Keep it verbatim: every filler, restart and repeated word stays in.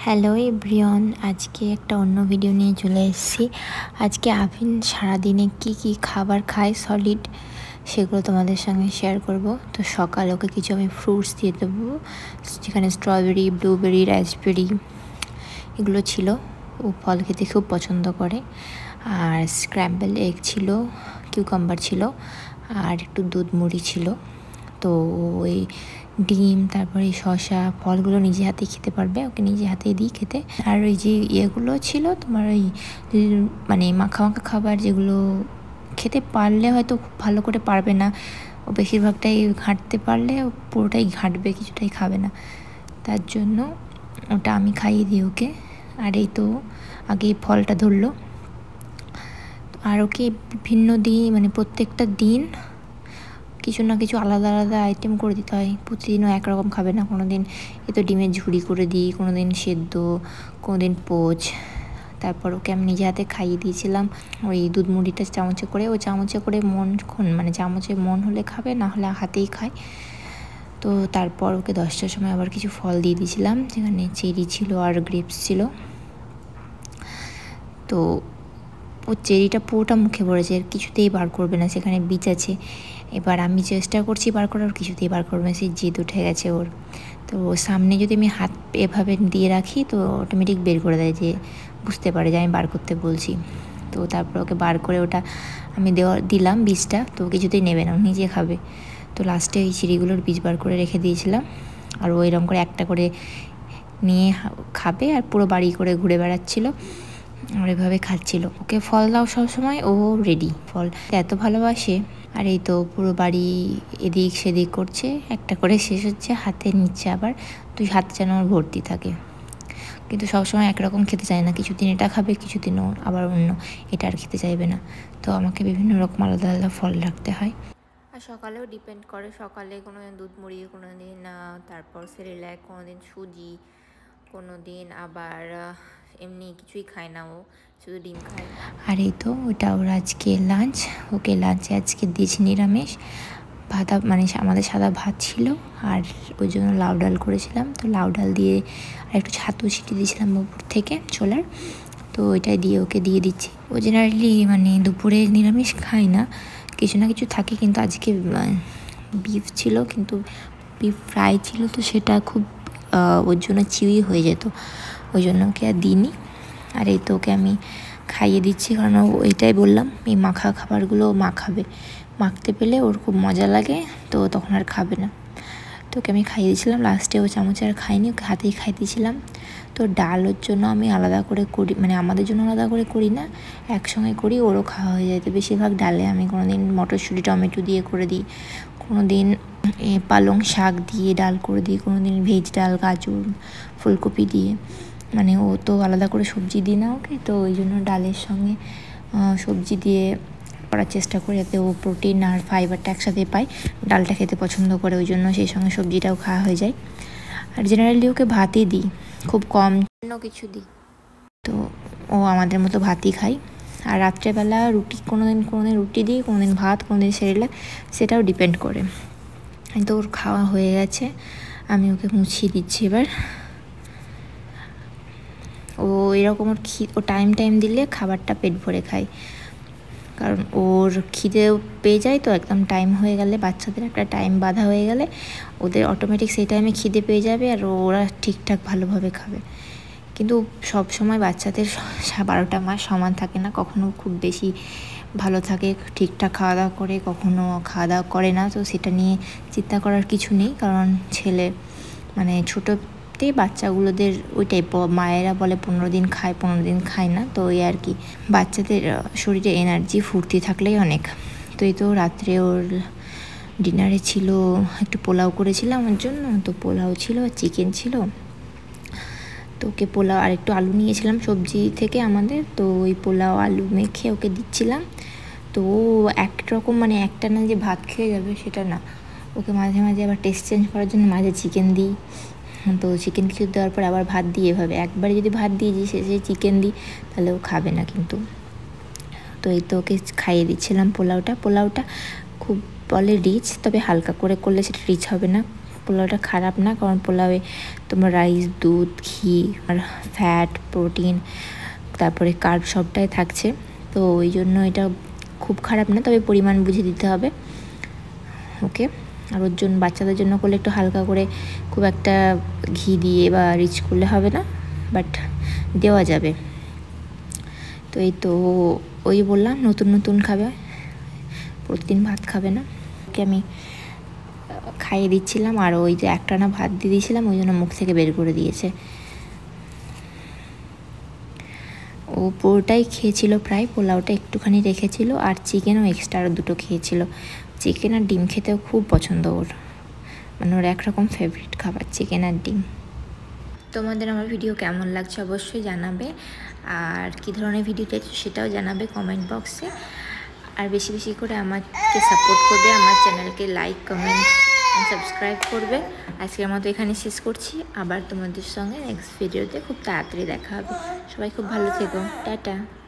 Hello everyone, আজকে একটা অন্য ভিডিও নিয়ে চলে এসেছি। আজকে আফিন সারাদিনে কি কি খাবার খায় সলিড, সেগুলো তোমাদের সঙ্গে শেয়ার করব। তো সকালে ওকে কিছু আমি ফ্রুটস দিয়ে দেবো, যেখানে স্ট্রবেরি, ব্লুবেরি, রাসবেরি এগুলো ছিল। ও ফল খেতে খুব পছন্দ করে। আর স্ক্র্যাম্বল এগ ছিল, কিউকাম্বার ছিল, আর একটু দুধ মুড়ি ছিল। তো ওই ডিম, তারপরে শসা, ফলগুলো নিজে হাতে খেতে পারবে, ওকে নিজে হাতে দিই খেতে। আর ওই যে ইয়েগুলো ছিল তোমার ওই মানে মাখা মাখা খাবার, যেগুলো খেতে পারলে হয়তো খুব ভালো করে পারবে না, ও বেশিরভাগটাই ঘাঁটতে পারলে পুরোটাই ঘাঁটবে, কিছুটাই খাবে না। তার জন্য ওটা আমি খাইয়ে দিই ওকে। আর এই তো আগে ফলটা ধরলো। আর ওকে বিভিন্ন দিন মানে প্রত্যেকটা দিন কিছু না কিছু আলাদা আলাদা আইটেম করে দিতে হয়। প্রতিদিনও একরকম খাবে না। কোনো দিন এ তো ডিমের ঝুড়ি করে দিই, কোনো দিন সেদ্ধ, কোনো দিন পোচ। তারপর ওকে আমি নিজে হাতে খাইয়ে দিয়েছিলাম ওই দুধ মুড়িটা চামচে করে। ও চামচে করে মন মানে চামচে মন হলে খাবে, না হলে হাতেই খায়। তো তারপর ওকে দশটার সময় আবার কিছু ফল দিয়ে দিয়েছিলাম, যেখানে চেরি ছিল আর গ্রেপস ছিল। তো ও চেরিটা পুরোটা মুখে পড়েছে, কিছুতেই বার করবে না, সেখানে বীজ আছে। এবার আমি চেষ্টা করছি বার করার, কিছুতেই বার করবে না, সেই জেদ উঠে গেছে ওর। তো সামনে যদি আমি হাত এভাবে দিয়ে রাখি তো অটোমেটিক বের করে দেয়, যে বুঝতে পারে যে আমি বার করতে বলছি। তো তারপর ওকে বার করে ওটা আমি দেওয়া দিলাম বীজটা, তো কিছুতেই নেবে না, নিজে খাবে। তো লাস্টে ওই চিড়িগুলোর বীজ বার করে রেখে দিয়েছিলাম। আর ও এরকম করে একটা করে নিয়ে খাবে, আর পুরো বাড়ি করে ঘুরে বেড়াচ্ছিলো আর এভাবে খাচ্ছিল। ওকে ফল দাও সবসময়, ও রেডি, ফল এত ভালোবাসে। আর এই তো পুরো বাড়ি এদিক সেদিক করছে, একটা করে শেষ হচ্ছে, হাতে নিচ্ছে আবার, তুই হাত যেন ওর ভর্তি থাকে। কিন্তু সবসময় একরকম খেতে চায় না, কিছুদিন এটা খাবে, কিছুদিন ও আবার অন্য, এটা আর খেতে চাইবে না। তো আমাকে বিভিন্ন রকম আলাদা আলাদা ফল রাখতে হয়। আর সকালেও ডিপেন্ড করে, সকালে কোনো দিন দুধ মুড়ি, কোনো দিন তারপর সেরিল্যাক, কোনো দিন সুজি, কোনো দিন আবার এমনি কিছুই খায় না, ও শুধু ডিম খায়। আর এই তো ওটা ওর আজকে লাঞ্চ। ওকে লাঞ্চে আজকে দিয়েছি নিরামিষ ভাত, মানে আমাদের সাদা ভাত ছিল, আর ওই জন্য লাউ ডাল করেছিলাম। তো লাউ ডাল দিয়ে আর একটু ছাতু ছিটিয়ে দিয়েছিলাম উপর থেকে ছোলার, তো ওইটাই দিয়ে ওকে দিয়ে দিচ্ছি। ও জেনারেলি মানে দুপুরে নিরামিষ খায় না, কিছু না কিছু থাকে, কিন্তু আজকে বিফ ছিল, কিন্তু বিফ ফ্রাই ছিল, তো সেটা খুব ওর জন্য চিউই হয়ে যেত, ওই জন্য ওকে আর দিইনি। আর এই তো ওকে আমি খাইয়ে দিচ্ছি, কারণ ওইটাই বললাম এই মাখা খাবারগুলো মাখাবে, মাখতে পেলে ওর খুব মজা লাগে, তো তখন আর খাবে না। তো ওকে আমি খাইয়ে দিয়েছিলাম, লাস্টে ও চামচে আর খাইনি, ওকে হাতেই খাই দিয়েছিলাম। তো ডাল ওর জন্য আমি আলাদা করে করি, মানে আমাদের জন্য আলাদা করে করি না, একসঙ্গে করি, ওরও খাওয়া হয়ে যায়। তো বেশিরভাগ ডালে আমি কোনো দিন মটরশুঁটি টমেটো দিয়ে করে দিই, কোনো দিন পালং শাক দিয়ে ডাল করে দিই, কোনো দিন ভেজ ডাল, গাজর, ফুলকপি দিয়ে, মানে ও তো আলাদা করে সবজি দিই না ওকে, তো ওই জন্য ডালের সঙ্গে সবজি দিয়ে করার চেষ্টা করি, যাতে ও প্রোটিন আর ফাইবারটা একসাথে পায়। ডালটা খেতে পছন্দ করে, ওই জন্য সেই সঙ্গে সবজিটাও খাওয়া হয়ে যায়। আর জেনারেলি ওকে ভাতই দিই, খুব কম অন্য কিছু দিই। তো ও আমাদের মতো ভাতই খায়। আর রাত্রেবেলা রুটি, কোনো দিন কোনো দিন রুটি দিই, কোনো দিন ভাত, কোনো দিন সেরেলাক, সেটাও ডিপেন্ড করে। তো ওর খাওয়া হয়ে গেছে, আমি ওকে মুছিয়ে দিচ্ছি এবার। ও এরকম ওর খি ও টাইম টাইম দিলে খাবারটা পেট ভরে খায়, কারণ ওর খিদেও পেয়ে যায়। তো একদম টাইম হয়ে গেলে, বাচ্চাদের একটা টাইম বাঁধা হয়ে গেলে ওদের অটোমেটিক সেই টাইমে খিদে পেয়ে যাবে, আর ওরা ঠিকঠাক ভালোভাবে খাবে। কিন্তু সব সময় বাচ্চাদের বারোটা মাস সমান থাকে না, কখনো খুব বেশি ভালো থাকে, ঠিকঠাক খাওয়া দাওয়া করে, কখনো খাওয়া দাওয়া করে না। তো সেটা নিয়ে চিন্তা করার কিছু নেই, কারণ ছেলে মানে ছোটোতেই বাচ্চাগুলোদের ওইটাই, মায়েরা বলে পনেরো দিন খায়, পনেরো দিন খায় না। তো ওই আর কি, বাচ্চাদের শরীরে এনার্জি ফুর্তি থাকলেই অনেক। তো এই তো রাত্রে ওর ডিনারে ছিল একটু পোলাও করেছিলাম ওর জন্য, তো পোলাও ছিল, চিকেন ছিল। তো ওকে পোলাও আর একটু আলু নিয়েছিলাম সবজি থেকে আমাদের, তো ওই পোলাও আলু মেখে ওকে দিচ্ছিলাম। তো ও একরকম মানে একটা না যে ভাত খেয়ে যাবে সেটা না, ওকে মাঝে মাঝে আবার টেস্ট চেঞ্জ করার জন্য মাঝে চিকেন দিই। তো চিকেন কিছু দেওয়ার পর আবার ভাত দিই, এভাবে একবারে যদি ভাত দিয়ে দিই শেষে চিকেন দিই তাহলে ও খাবে না কিন্তু। তো এই তো ওকে খাইয়ে দিচ্ছিলাম পোলাওটা। পোলাওটা খুব বলে রিচ, তবে হালকা করে করলে সেটা রিচ হবে না, পোলাওটা খারাপ না, কারণ পোলাওয়ে তোমার রাইস, দুধ, ঘি আর ফ্যাট, প্রোটিন, তারপরে কার্ব সবটাই থাকছে। তো ওই জন্য এটা খুব খারাপ না, তবে পরিমাণ বুঝে দিতে হবে। ওকে, আর ওর জন্য বাচ্চাদের জন্য করলে একটু হালকা করে, খুব একটা ঘি দিয়ে বা রিচ করলে হবে না, বাট দেওয়া যাবে। তো এই তো ওই বললাম নতুন নতুন খাবে, প্রতিদিন ভাত খাবে না। ওকে আমি খাইয়ে দিচ্ছিলাম, আর ওই যে একটা না ভাত দিয়ে দিয়েছিলাম, ওই জন্য মুখ থেকে বের করে দিয়েছে। ও পুরোটাই খেয়েছিল প্রায়, পোলাওটা একটুখানি রেখেছিল, আর চিকেনও এক্সট্রা আরও দুটো খেয়েছিল। চিকেন আর ডিম খেতেও খুব পছন্দ ওর, মানে ওর একরকম ফেভারিট খাবার চিকেন আর ডিম। তোমাদের আমার ভিডিও কেমন লাগছে অবশ্যই জানাবে, আর কী ধরনের ভিডিও চাইছো সেটাও জানাবে কমেন্ট বক্সে। আর বেশি বেশি করে আমাকে সাপোর্ট করবে, আমার চ্যানেলকে লাইক, কমেন্ট অ্যান্ড সাবস্ক্রাইব করবে। আজকের মতো এখানে শেষ করছি, আবার তোমাদের সঙ্গে নেক্সট ভিডিওতে খুব তাড়াতাড়ি দেখা হবে। সবাই খুব ভালো থেকো, টাটা।